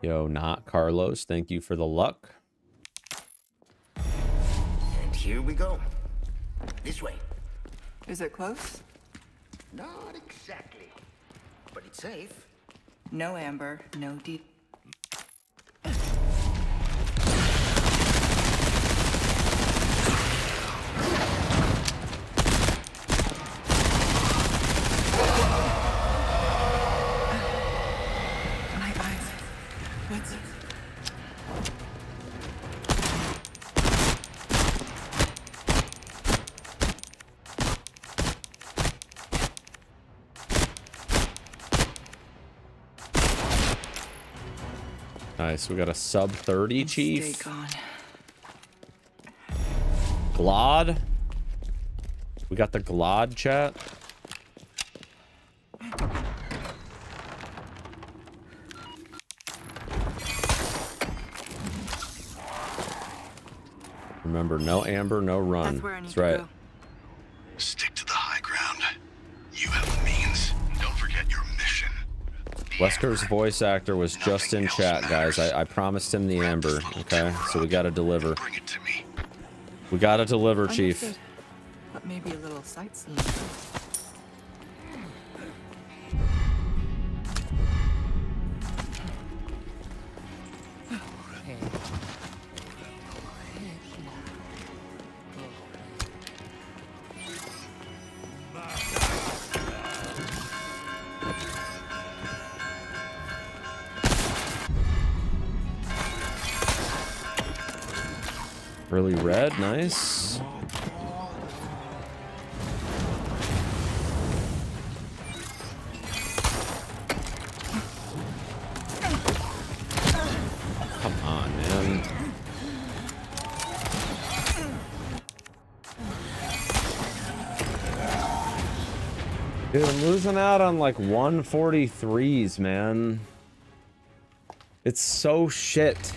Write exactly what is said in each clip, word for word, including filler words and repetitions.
Yo, not Carlos. Thank you for the luck. And here we go. This way. Is it close? Not exactly, but it's safe. No amber, no deep. My eyes. What's it? Nice. We got a sub thirty, Chief. Stay gone. Glod. We got the Glod chat. Remember, no amber, no run. That's where I need That's to right. go. Stick to the high ground. You have the means. Don't forget your mission. Wesker's voice actor was just in chat, guys. I, I promised him the amber. Okay, so we gotta deliver. Bring it to me. We gotta deliver, Chief. Understood. But maybe a little sightseeing. Early red, nice. Come on, man. Dude, I'm losing out on like one forty-threes, man. It's so shit.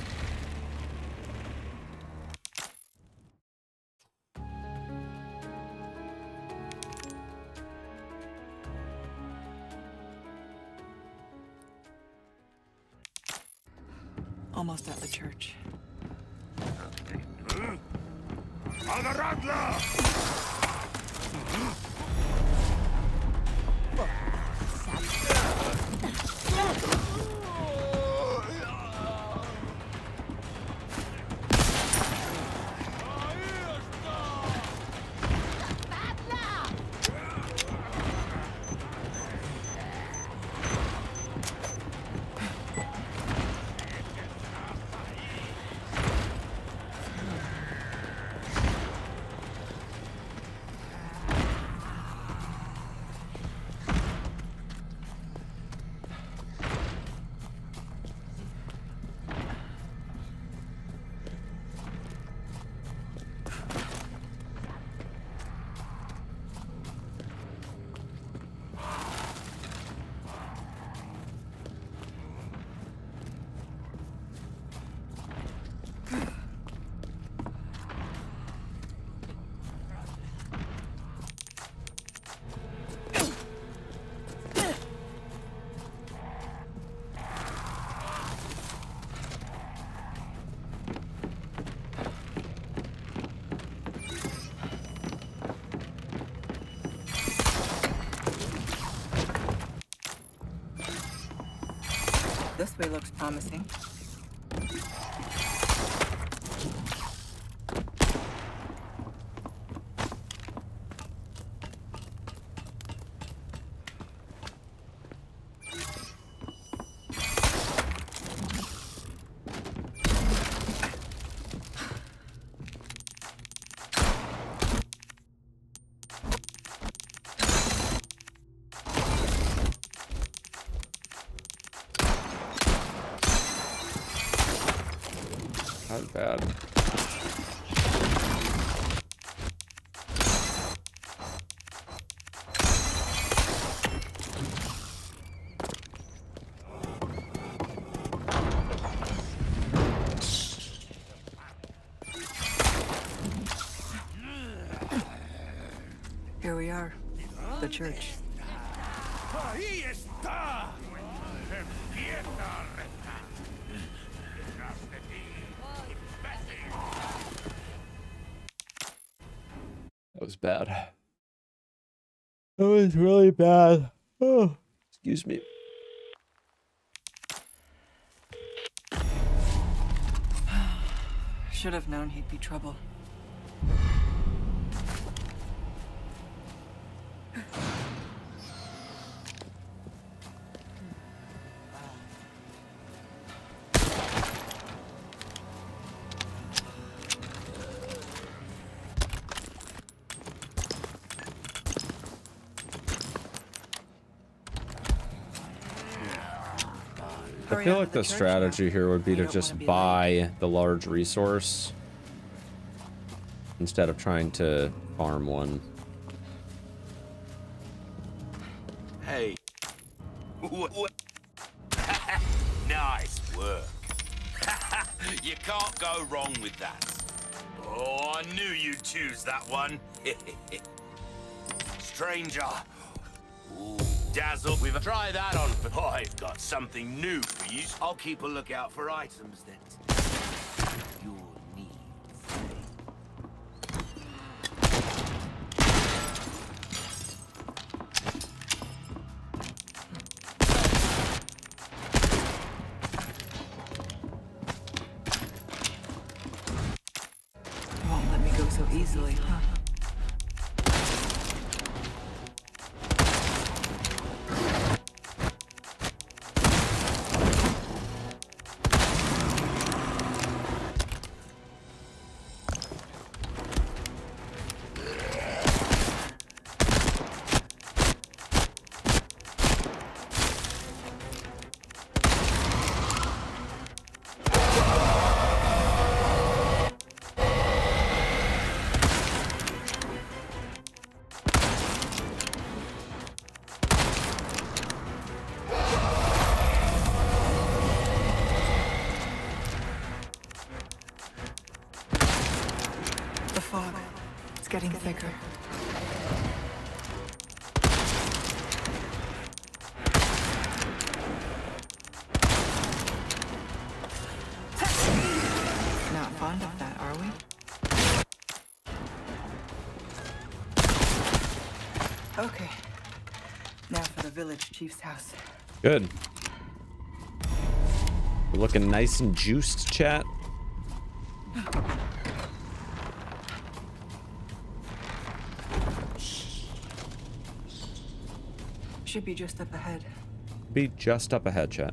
Almost at the church. This way looks promising. Not bad. Here we are. The church. Ahí está. bad. That was really bad. Oh, excuse me. Should have known he'd be trouble. I feel like the strategy here would be to just buy the large resource instead of trying to farm one. Hey. Nice work. You can't go wrong with that. Oh, I knew you'd choose that one. Stranger. Ooh. Dazzle, we've tried that on for... I've got something new for you. I'll keep a lookout for items that you'll need. You won't let me go so easily, huh? Getting thicker. Not fond of that, are we? Okay. Now for the village chief's house. Good. We're looking nice and juiced, chat. Should be just up ahead. Be just up ahead, chat.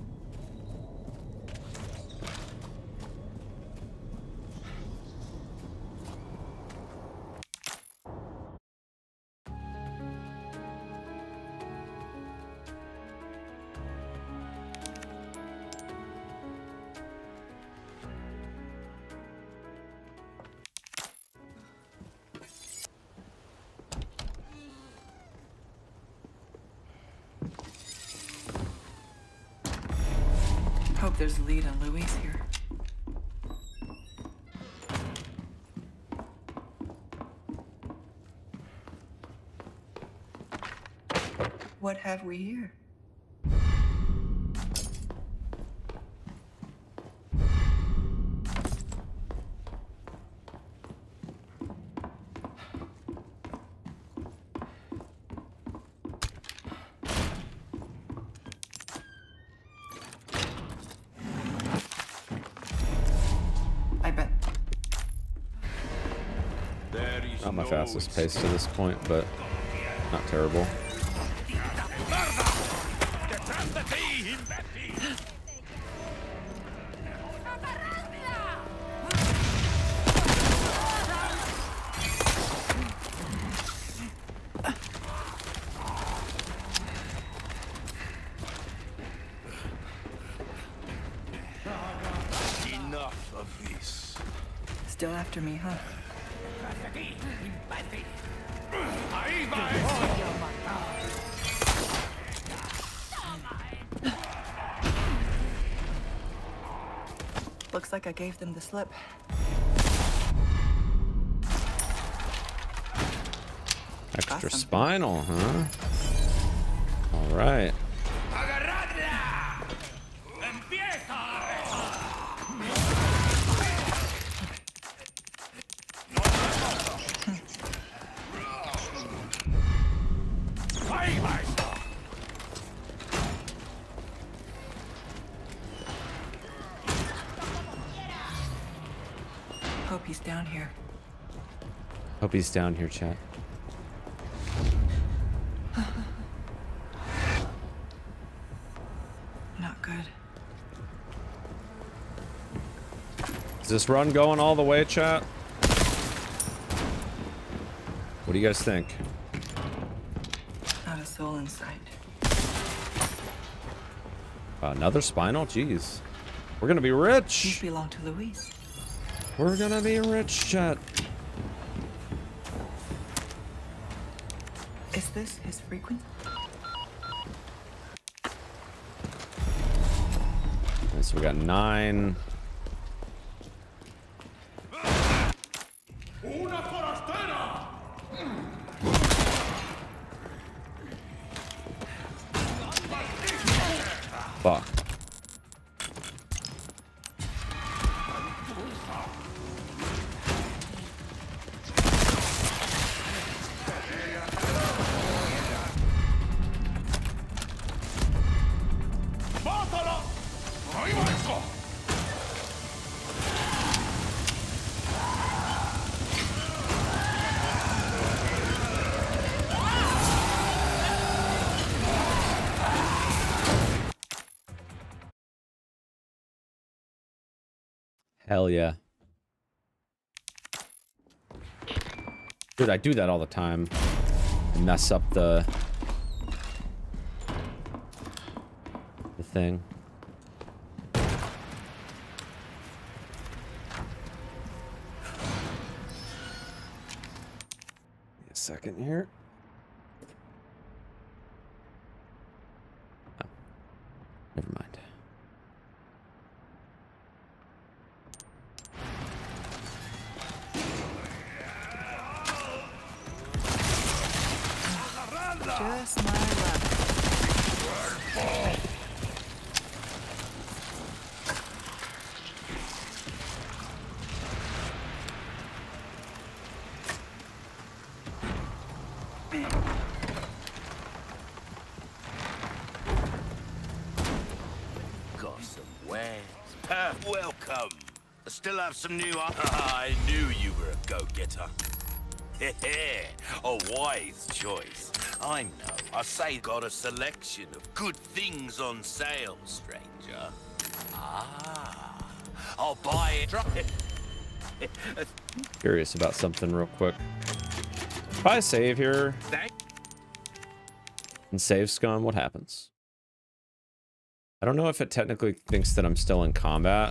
Hope there's a lead on Louise here. What have we here? Not my fastest pace to this point, but not terrible. Enough of this. Still after me, huh? Looks like I gave them the slip. Extra Awesome. spinal, huh? All right. he's down here. Hope he's down here, chat. Not good. Is this run going all the way, chat? What do you guys think? Not a soul in sight. Uh, another spinal? Jeez. We're gonna be These rich. belong to Luis. We're gonna be rich, chat. Is this his frequency? Okay, so we got nine. Fuck. Hell yeah. Dude, I do that all the time. I mess up the the thing. A second here. Oh, never mind. Just my luck. Got some wares. Ah, welcome. I still have some new... I knew you were a go-getter. A wise choice. I know. I say got a selection of good things on sale, stranger. Ah, I'll buy it. Curious about something real quick. If I save here Thank and save scum, what happens? I don't know if it technically thinks that I'm still in combat.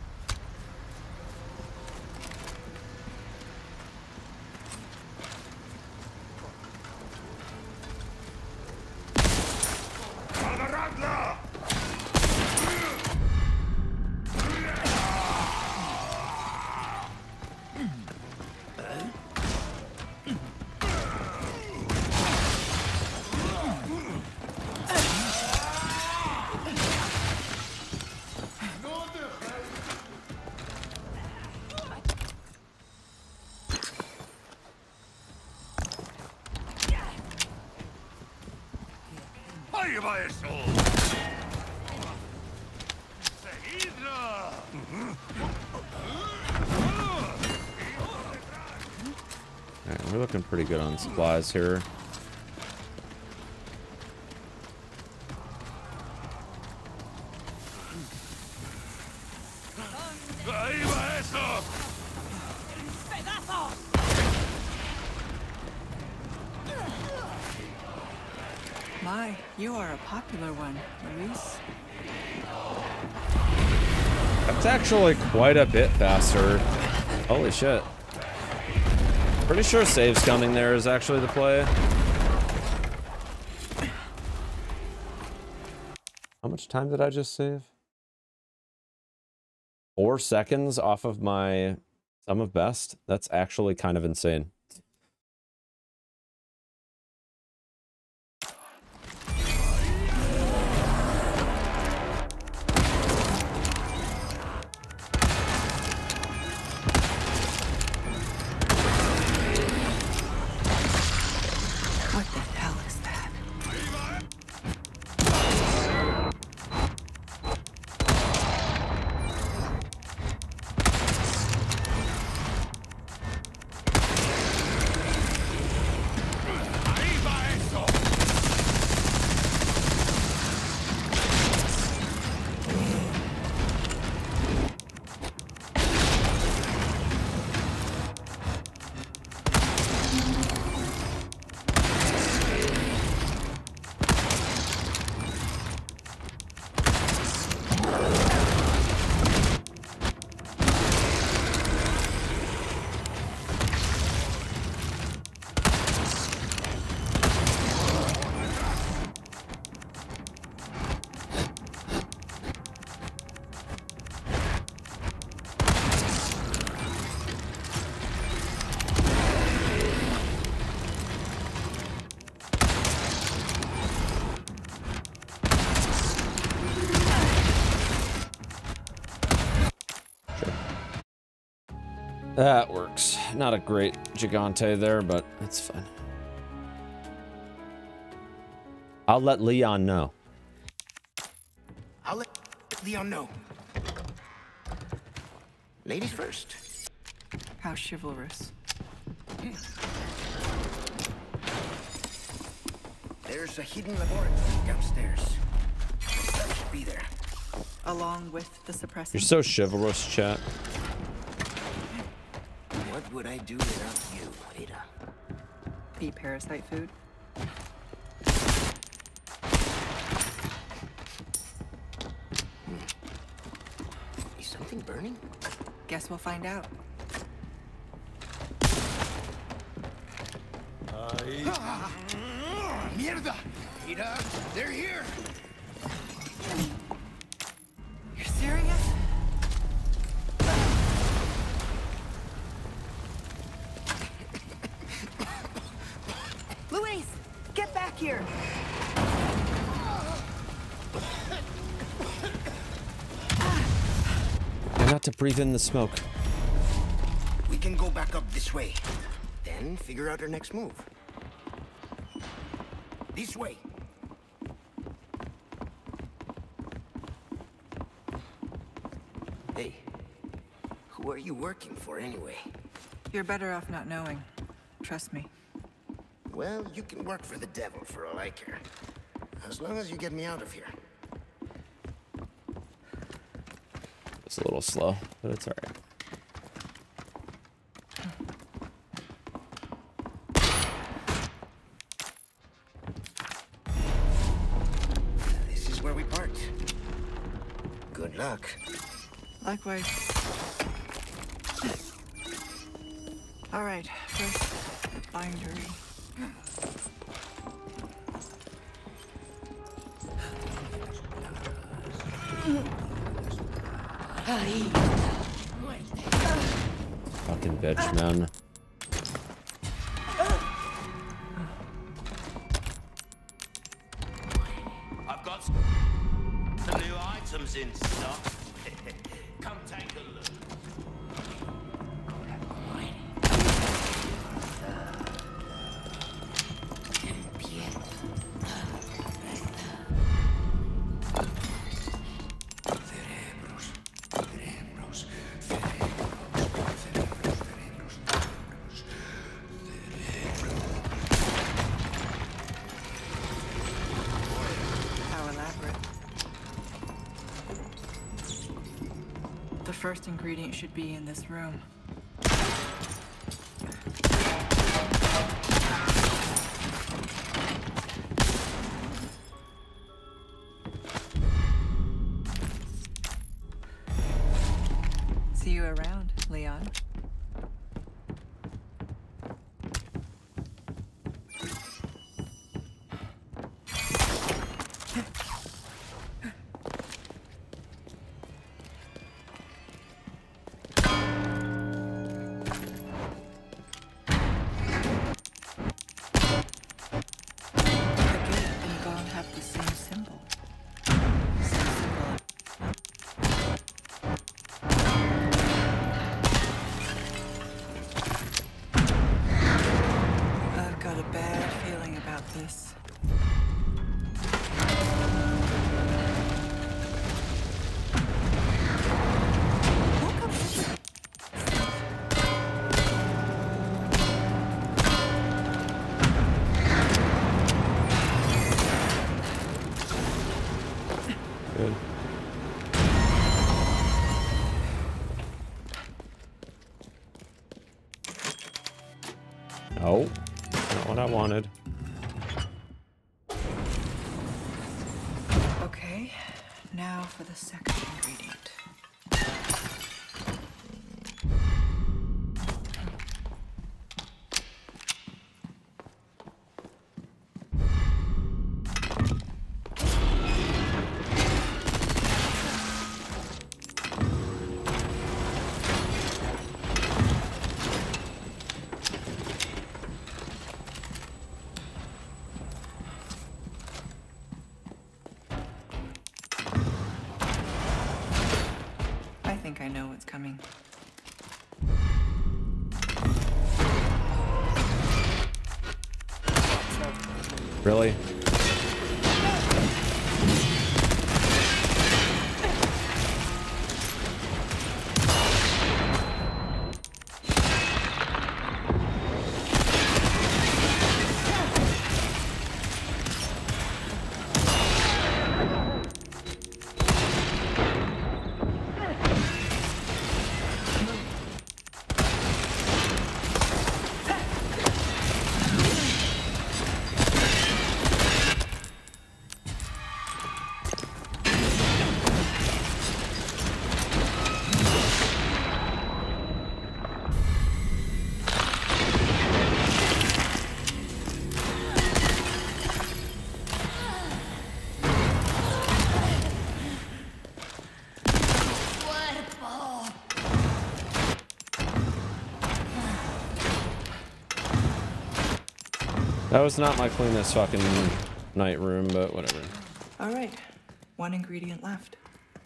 Alright, we're looking pretty good on supplies here. My, you are a popular one, Luis. That's actually quite a bit faster. Holy shit. Pretty sure save scumming there is actually the play. How much time did I just save? Four seconds off of my sum of best? That's actually kind of insane. What the hell is that? That works. Not a great Gigante there, but it's fine. I'll let Leon know. I'll let Leon know. Ladies first. How chivalrous. There's a hidden laboratory downstairs. That should be there. Along with the suppressant. You're so chivalrous, chat. What would I do without you, Ada? Eat parasite food. Is something burning? Guess we'll find out. Mierda! Ada, they're here! You're serious? Luis, get back here! And not to breathe in the smoke. We can go back up this way. Then figure out our next move. This way. Hey, who are you working for anyway? You're better off not knowing. Trust me. Well, you can work for the devil for all I care. As long as you get me out of here. It's a little slow, but it's alright. This is where we part. Good luck. Likewise. All right, first bindery. Fucking bitch, man. I've got some new items in stock. Come take a look. How elaborate. The first ingredient should be in this room. See you around, Leon. The gate and gone have the same symbol. Same symbol. I've got a bad feeling about this. Good. No, not what I wanted. Okay, now for the second ingredient. I think I know what's coming. Really? That was not my cleanest fucking night room, but whatever. All right, one ingredient left.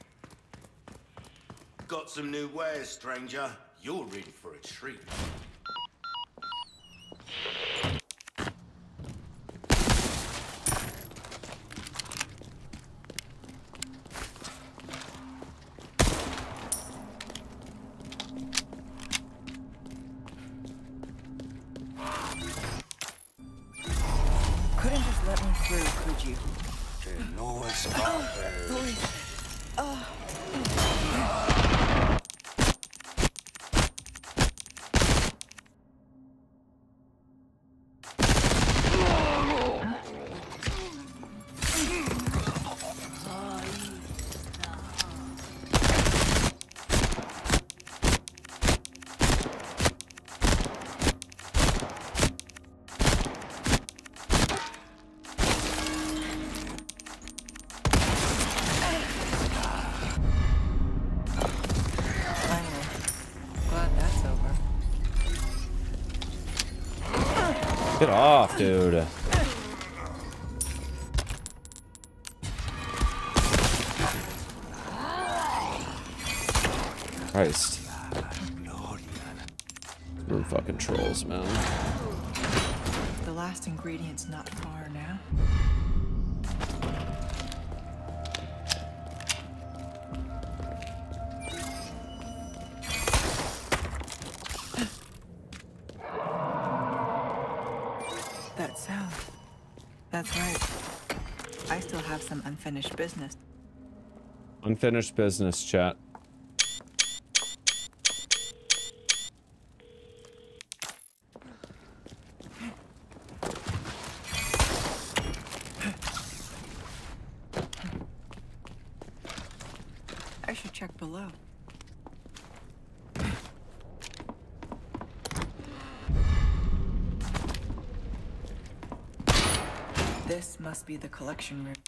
Got some new wares, stranger. You're in for a treat. Couldn't just let me through, could you? No one's Louis. Oh. Get off, dude. Christ. We're fucking trolls, man. The last ingredient's not far now. That sound. That's right. I still have some unfinished business. Unfinished business, chat. I should check below. This must be the collection room.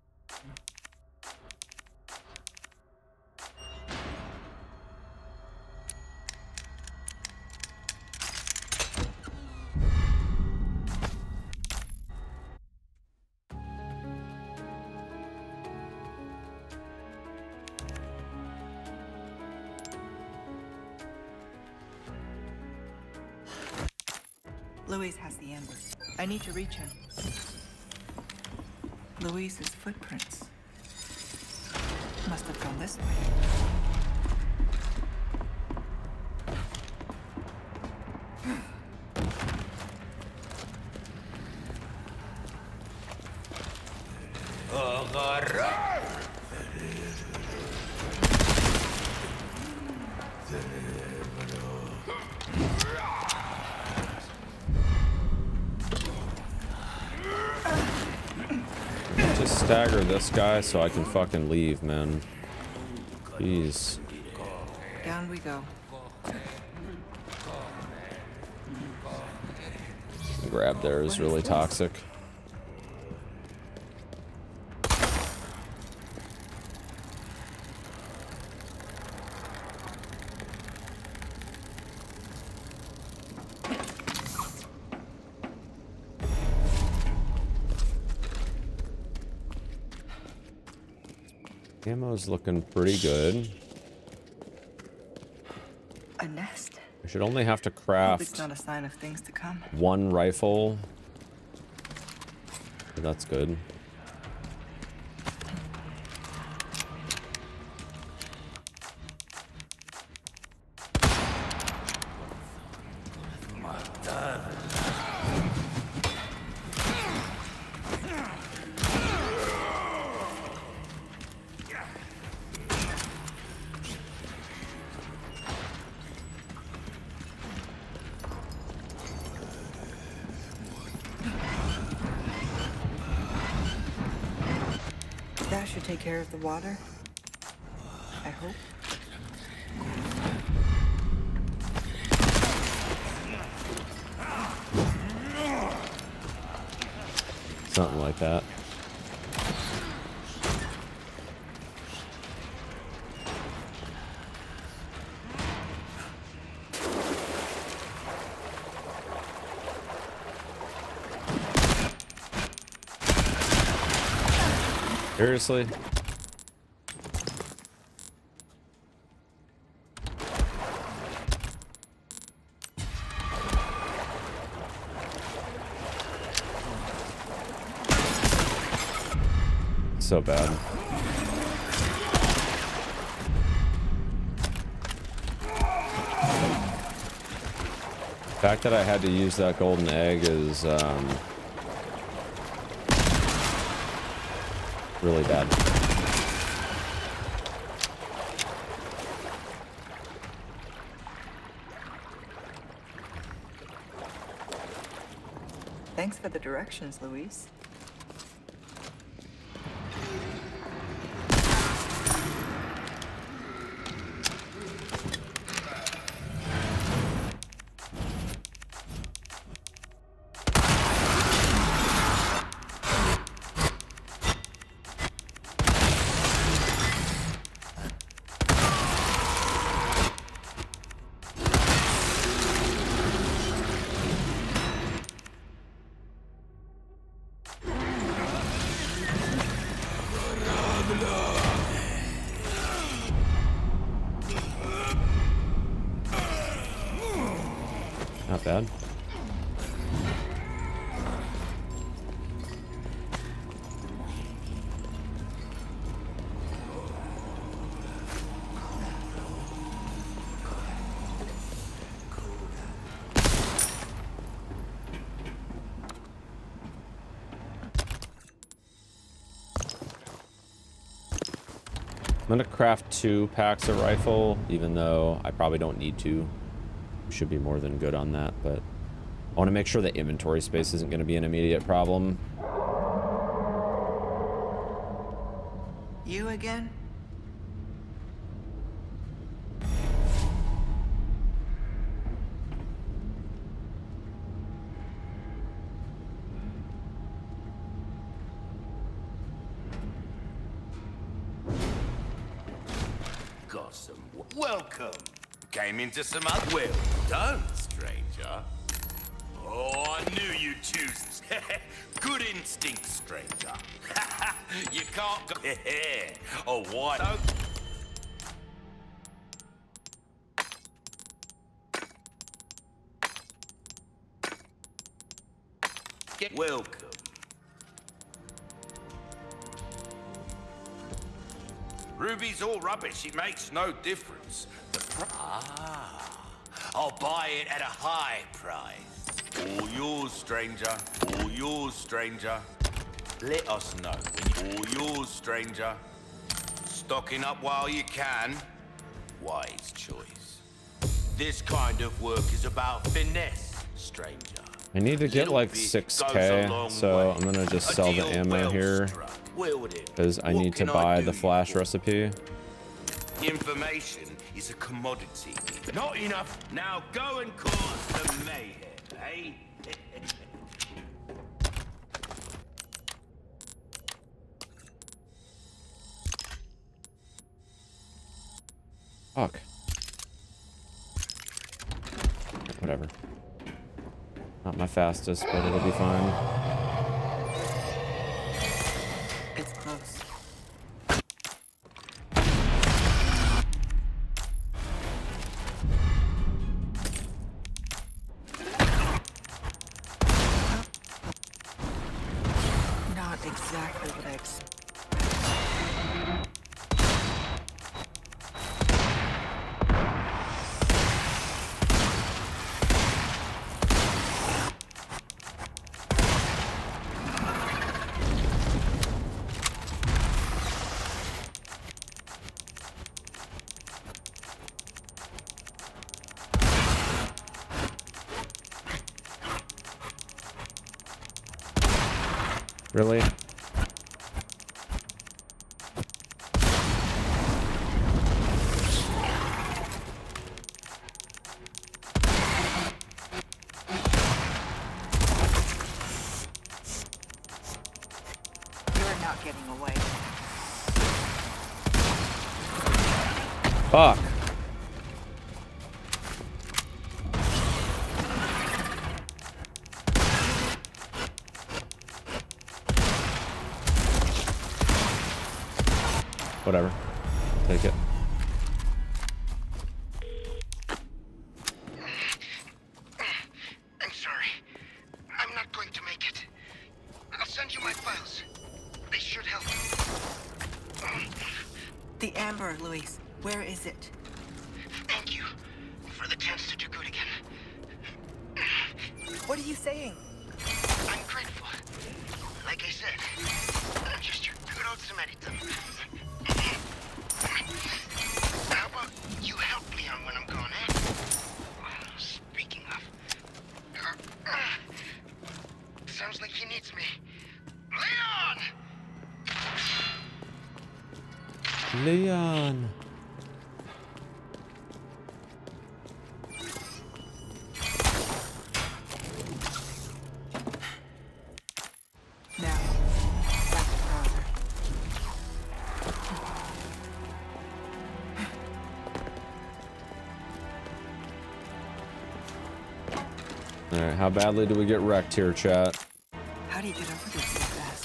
Louis has the embers. I need to reach him. Louise's footprints must have gone this way. Stagger this guy so I can fucking leave, man. Jeez. Down we go. Grab there is really toxic. Ammo's looking pretty good. A nest. I should only have to Hope craft it's not a sign of things to come. one rifle That's good. That should take care of the water. I hope. Something like that. Seriously? So bad. The fact that I had to use that golden egg is um, really bad. Thanks for the directions, Luis. Not bad. I'm gonna craft two packs of rifle, even though I probably don't need to. Should be more than good on that, but I want to make sure the inventory space isn't going to be an immediate problem. You again? Got some. Welcome. Came into some other. Well done, stranger. Oh, I knew you'd choose this. Good instinct, stranger. You can't go. Oh, what? Get welcome. Ruby's all rubbish. It makes no difference. The pr ah, I'll buy it at a high price. All yours, stranger. All yours, stranger. Let us know. When you all yours, stranger. Stocking up while you can. Wise choice. This kind of work is about finesse, stranger. I need to get like six K, so I'm gonna just sell the ammo here because I need to buy the flash recipe. Information is a commodity. Not enough. Now go and cause some mayhem, eh? Fuck. Whatever. Not my fastest, but it'll be fine. It's close. Really? You're not getting away. Fuck. Whatever. Take it. I'm sorry. I'm not going to make it. I'll send you my files. They should help. The amber, Luis. Where is it? Thank you for the chance to do good again. What are you saying? I'm grateful. Like I said, I'm just your good old Samaritan. How about you help Leon when I'm gone, eh? Speaking of... Uh, uh, sounds like he needs me. Leon! Leon. Now, back to browser. Alright, how badly do we get wrecked here, chat? How do you get over this so fast?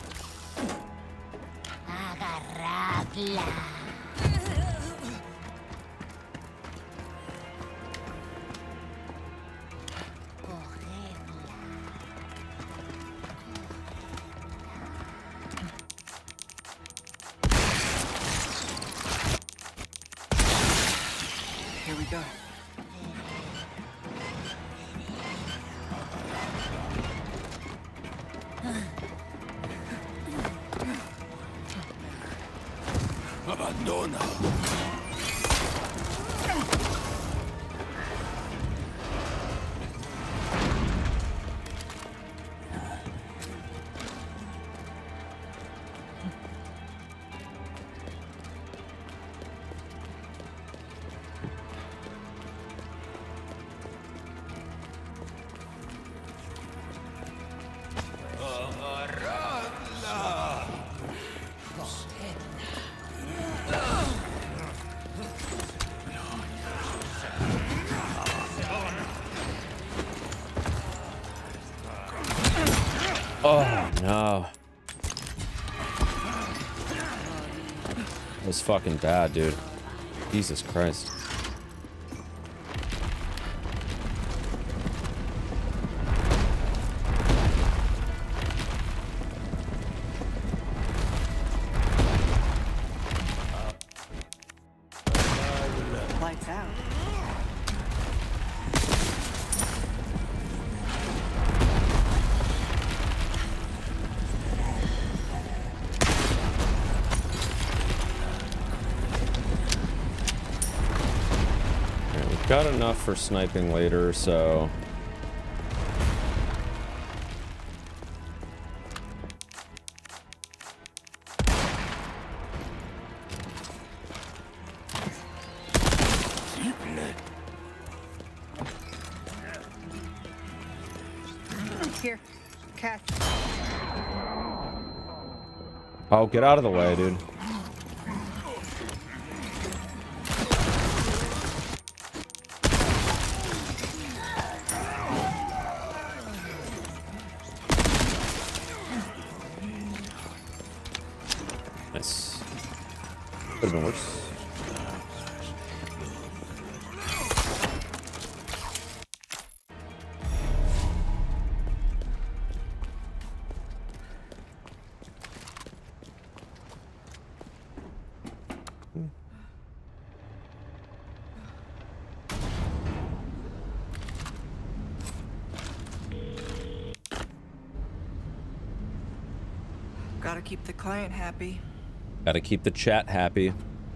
Here we go. Abandona. Oh no. That was fucking bad, dude. Jesus Christ. Lights out. Alright, we've got enough for sniping later, so... Here, Cass. Oh, get out of the way, dude. Nice. Could have been worse. Gotta keep the client happy. Gotta keep the chat happy.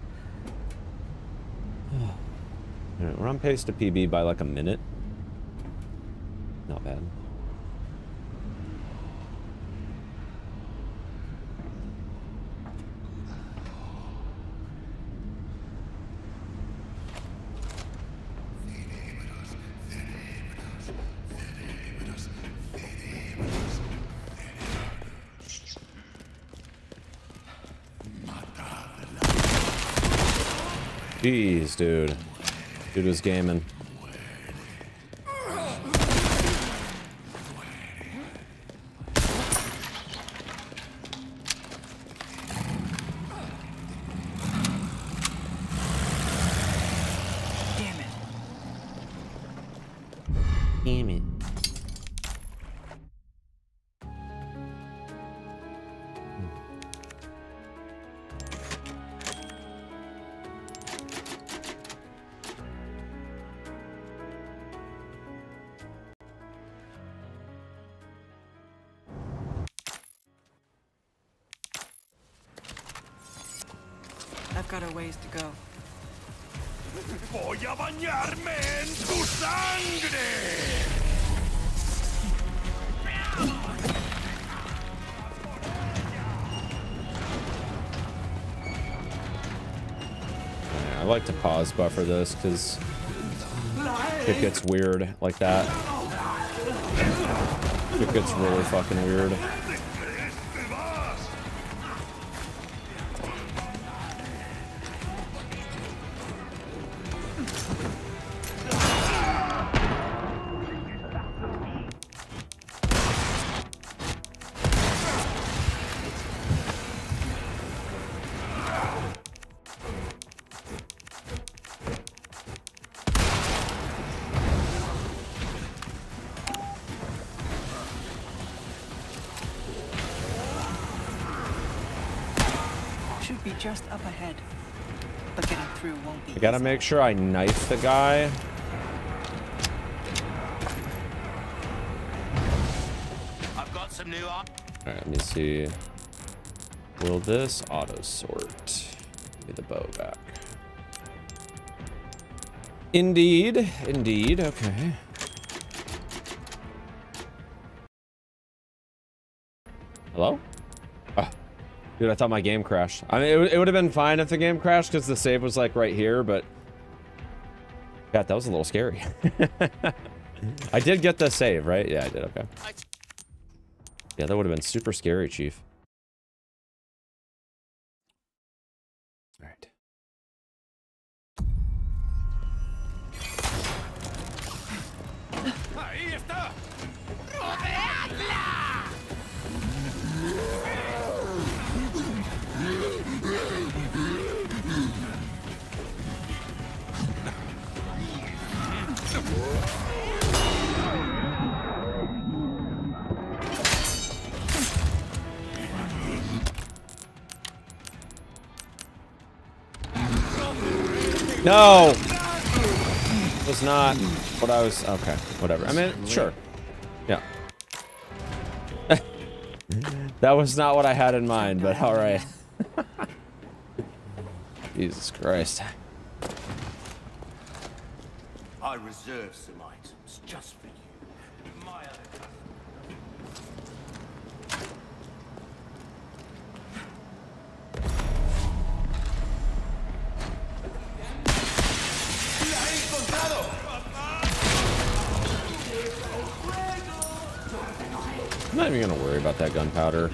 Alright, we're on pace to P B by like a minute. Not bad. Jeez, dude. Dude was gaming. Damn it. Damn it. I've got a ways to go. Voy a bañarme en tu sangre. I like to pause buffer this because it gets weird like that. It gets really fucking weird. Should be just up ahead. But getting through won't be I gotta easy. make sure I knife the guy. I've got some new art. Alright, let me see. Will this auto sort? Give me the bow back. Indeed, indeed, okay. Hello? Ah, dude, I thought my game crashed. I mean, it, would- it would have been fine if the game crashed because the save was like right here, but God, that was a little scary. I did get the save, right? Yeah, I did. Okay. Yeah, that would have been super scary, Chief. All right. Ahí está. No! Was not what I was. Okay, whatever. I mean, sure. Yeah. That was not what I had in mind, but alright. Jesus Christ. I reserve some items just for you. My other cousin. ¡La he encontrado! I'm not even gonna worry about that gunpowder.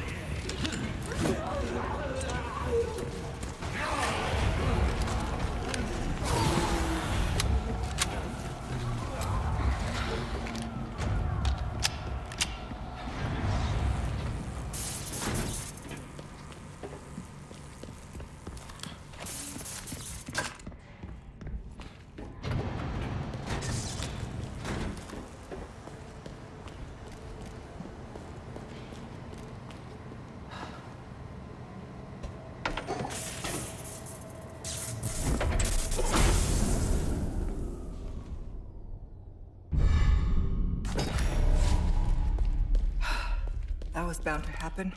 That was bound to happen.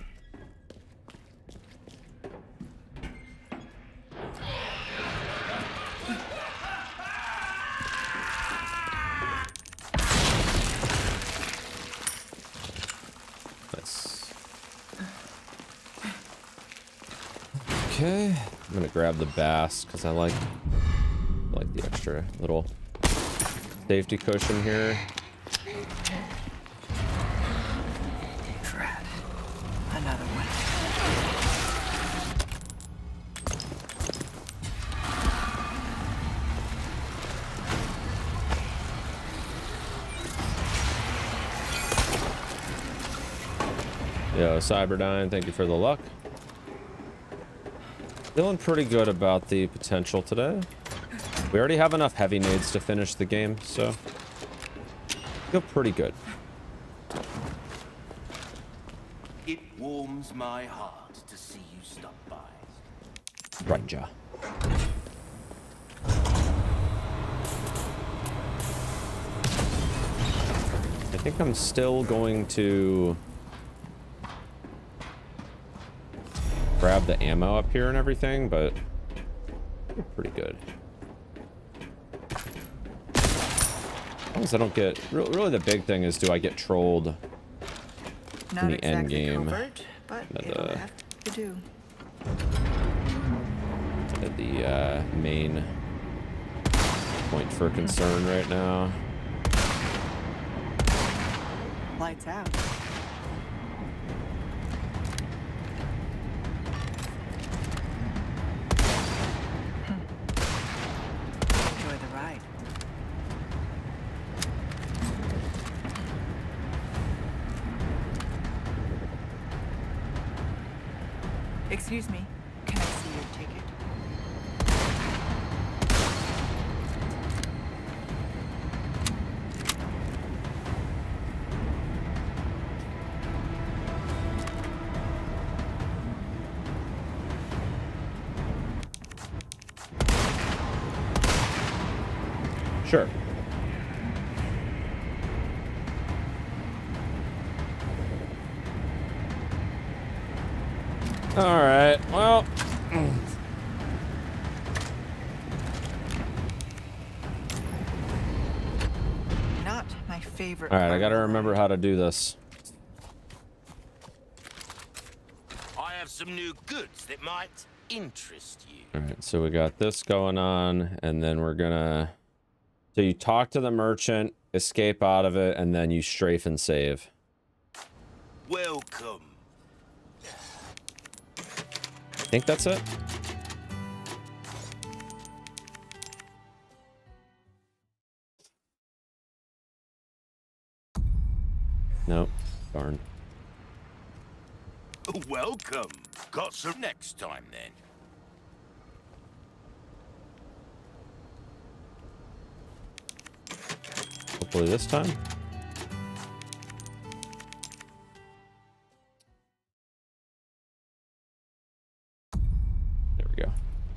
Nice. Okay, I'm gonna grab the bass because I like I like the extra little safety cushion here. Drat. Another one. Yo, Cyberdyne, thank you for the luck. Feeling pretty good about the potential today. We already have enough heavy nades to finish the game, so feel pretty good. It warms my heart to see you stop by. Right, Ja. I think I'm still going to grab the ammo up here and everything, but pretty good. As long as I don't get... Really the big thing is, do I get trolled Not in the exactly end game? covert, but At it'll the, have to do. at the uh, main point for concern right now. Lights out. Enjoy the ride. Excuse me, can I see your ticket? Sure. All right, well. Not my favorite. All right, I part gotta of the remember ride. how to do this. I have some new goods that might interest you. All right, so we got this going on, and then we're gonna... So you talk to the merchant, escape out of it, and then you strafe and save. Welcome. I think that's it. Nope. Darn. Welcome. Got some next time then. Hopefully this time. There we go.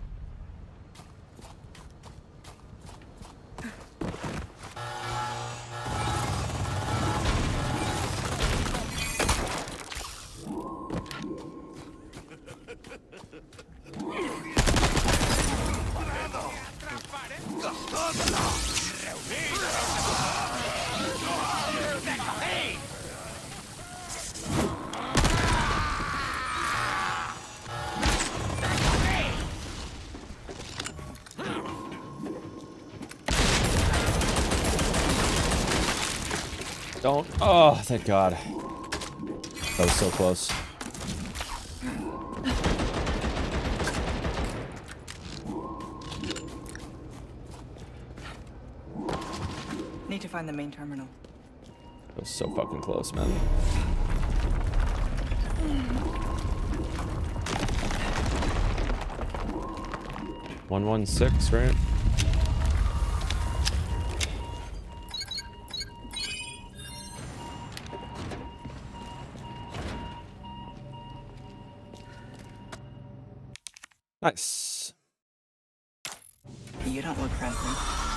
Don't. Oh, thank God. That was so close. Need to find the main terminal. That was so fucking close, man. one one six, right? Nice. You don't look friendly.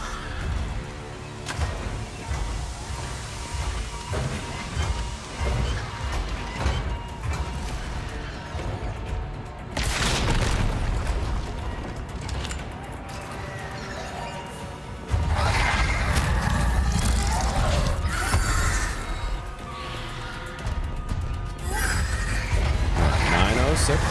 nine oh six.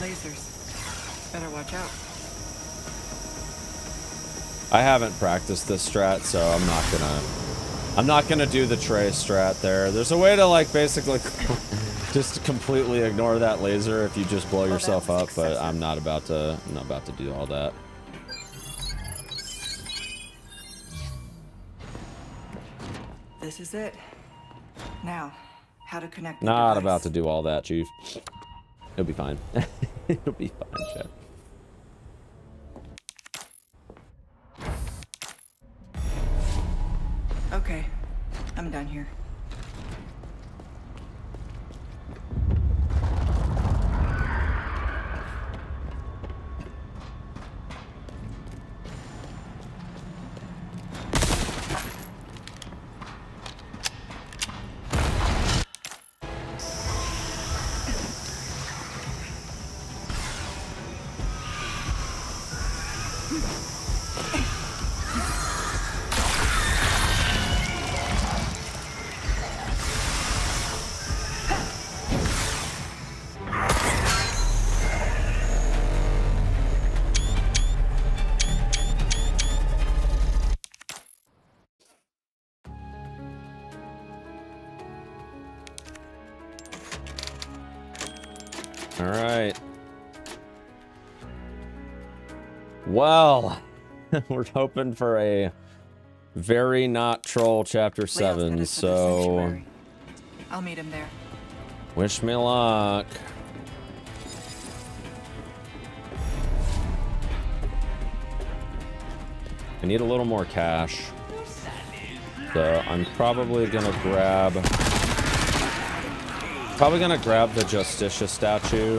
lasers. Better watch out. I haven't practiced this strat, so I'm not gonna I'm not gonna do the Trey strat there. There's a way to like basically just completely ignore that laser if you just blow yourself up, but I'm not about to I'm not about to do all that. This is it. Now, how to connect the Not device. about to do all that, Chief. It'll be fine. It'll be fine, chat. Okay, I'm done here. All right. Well, we're hoping for a very not troll chapter seven, so I'll meet him there. wish me luck. I need a little more cash, so I'm probably gonna grab probably gonna grab the Justicia statue.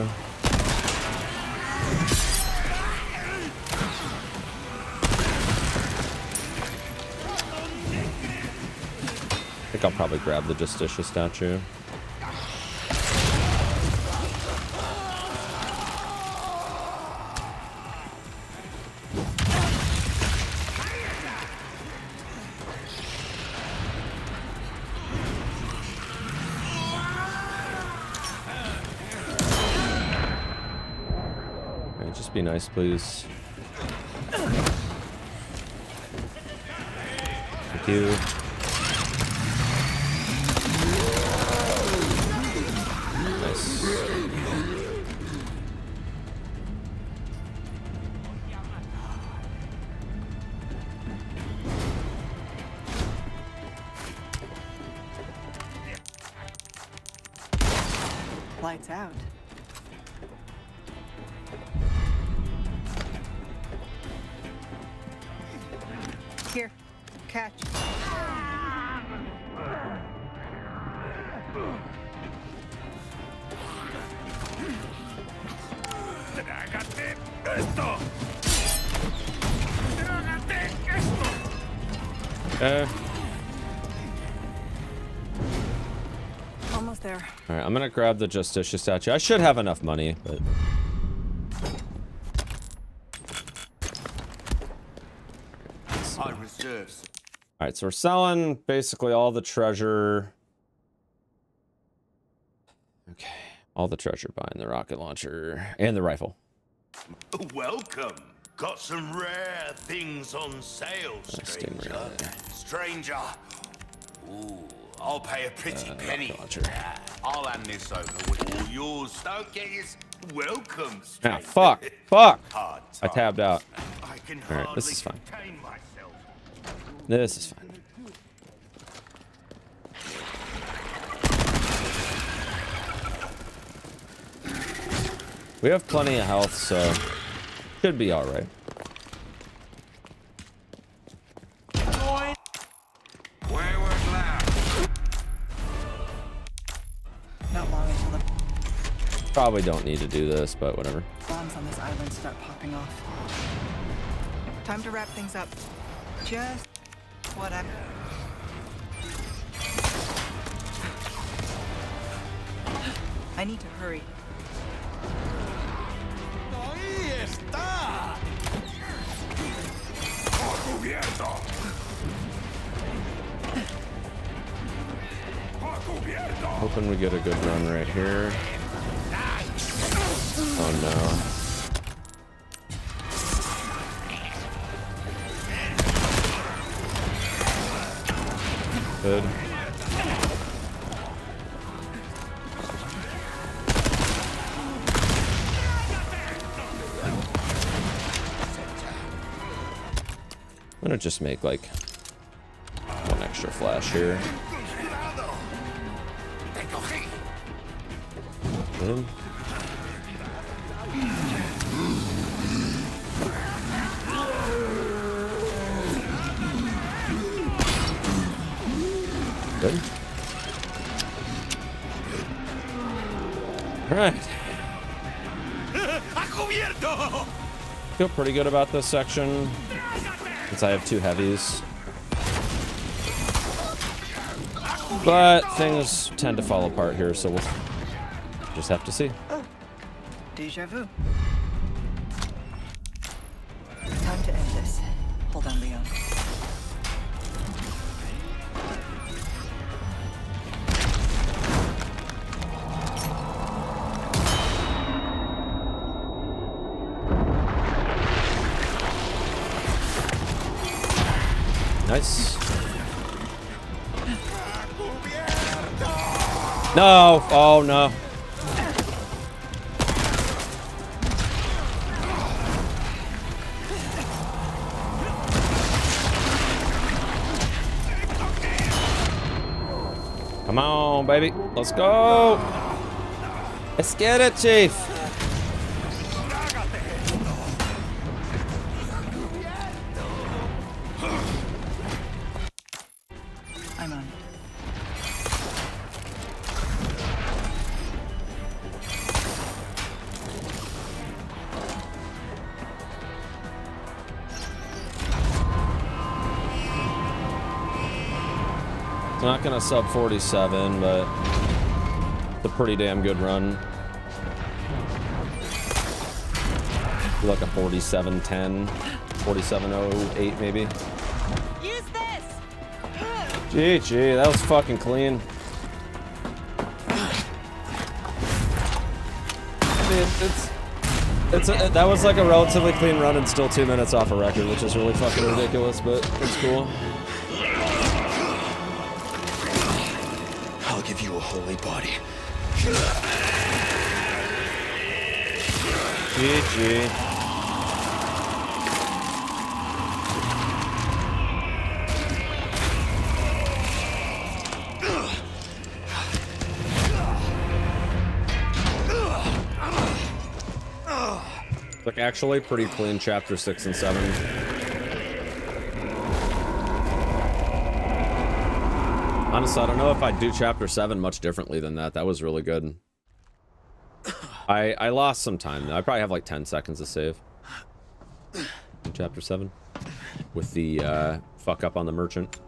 I think I'll probably grab the Justicia statue. Okay, just be nice, please. Thank you. Lights out. Here, catch. Okay. Almost there. All right, I'm gonna grab the Justicia statue. I should have enough money, but I reserve. all right. So we're selling basically all the treasure. Okay, all the treasure, buying the rocket launcher and the rifle. Welcome. Got some rare things on sale, stranger. Stingray. Stranger. Ooh, I'll pay a pretty Uh, penny. rocket launcher. Yeah, I'll hand this over with all yours. Don't get his welcome, Ah, stranger. fuck, fuck. Hard I tabbed out. I can All right, this hardly is fine. contain myself. This is fine. We have plenty of health, so should be all right. Wayward lad. Not long until the Probably don't need to do this, but whatever. bombs on this island start popping off. Time to wrap things up. Just whatever. I need to hurry. Ahí está. A cubierto. A cubierto. Hoping we get a good run right here. Oh no. Good. I'm gonna just make like one extra flash here. Good. Good. All right. Feel pretty good about this section since I have two heavies. But things tend to fall apart here, so we'll just have to see. Oh, deja vu. Time to end this. Hold on, Leon. Nice. No! Oh no. Come on, baby. Let's go. Let's get it, Chief. I'm on. It's not gonna sub forty-seven, but it's a pretty damn good run. Like a forty-seven ten, forty-seven oh eight maybe. Use this. Gee, gee, that was fucking clean. I mean, it's, it's a, that was like a relatively clean run and still two minutes off a record, which is really fucking ridiculous, but it's cool. I'll give you a holy body. G G. Like actually pretty clean chapter six and seven. Honestly, I don't know if I'd do chapter seven much differently than that. That was really good. I I lost some time. I probably have like ten seconds to save in chapter seven with the uh, fuck up on the merchant.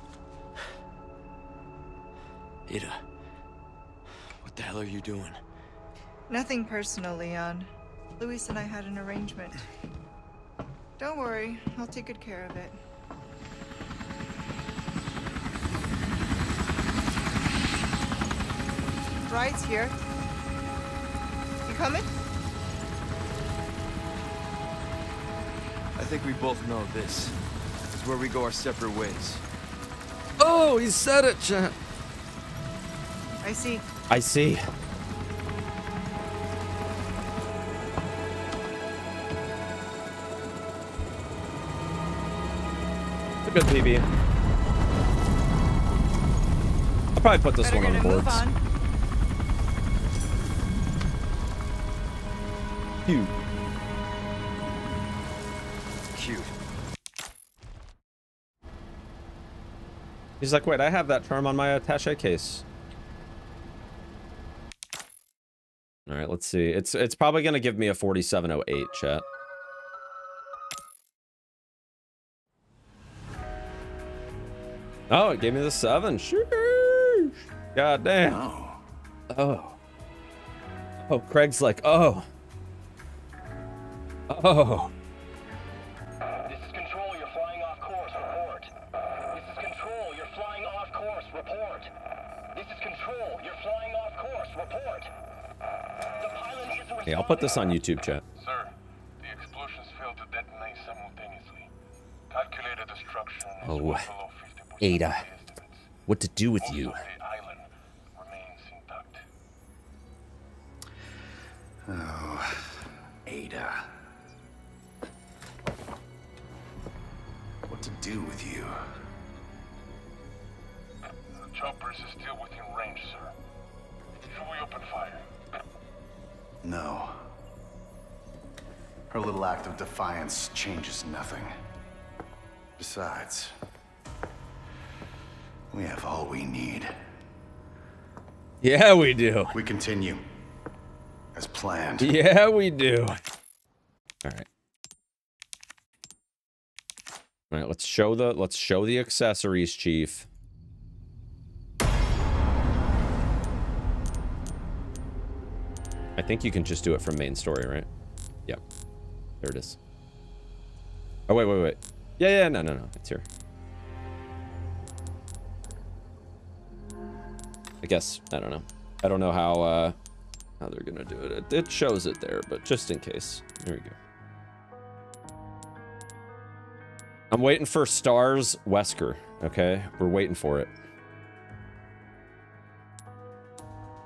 Ada, what the hell are you doing? Nothing personal, Leon. Luis and I had an arrangement. Don't worry, I'll take good care of it. Bride's here. You coming? I think we both know this is where we go our separate ways. Oh, he said it, chat. I see. I see. Good P B. I'll probably put this Better one on get the a move boards. on. Cute. Cute. He's like, wait, I have that charm on my attaché case. All right, let's see. It's it's probably gonna give me a forty-seven oh eight, chat. Oh, it gave me the seven. Sheesh. God damn. Oh. Oh. Oh, Craig's like, oh. Oh. This is Control, you're flying off course, report. This is Control, you're flying off course, report. This is Control, you're flying off course, report. The pilot is Hey, I'll put this on YouTube, chat. Sir, the explosions failed to detonate simultaneously. Calculated destruction is Oh, well below fifty percent Ada. of the estimates. What to do with Most you? of the island remains intact. Oh, Ada. What to do with you? The choppers is still within range, sir. Should we open fire? No. Her little act of defiance changes nothing. Besides, we have all we need. Yeah, we do. We continue. As planned. Yeah, we do. All right. All right, let's show the let's show the accessories, Chief. I think you can just do it from main story, right? Yep. There it is. Oh, wait, wait, wait. Yeah, yeah, no, no, no. It's here. I guess, I don't know. I don't know how, uh, how they're gonna do it. it. It shows it there, but just in case. There we go. I'm waiting for Stars Wesker, okay? We're waiting for it.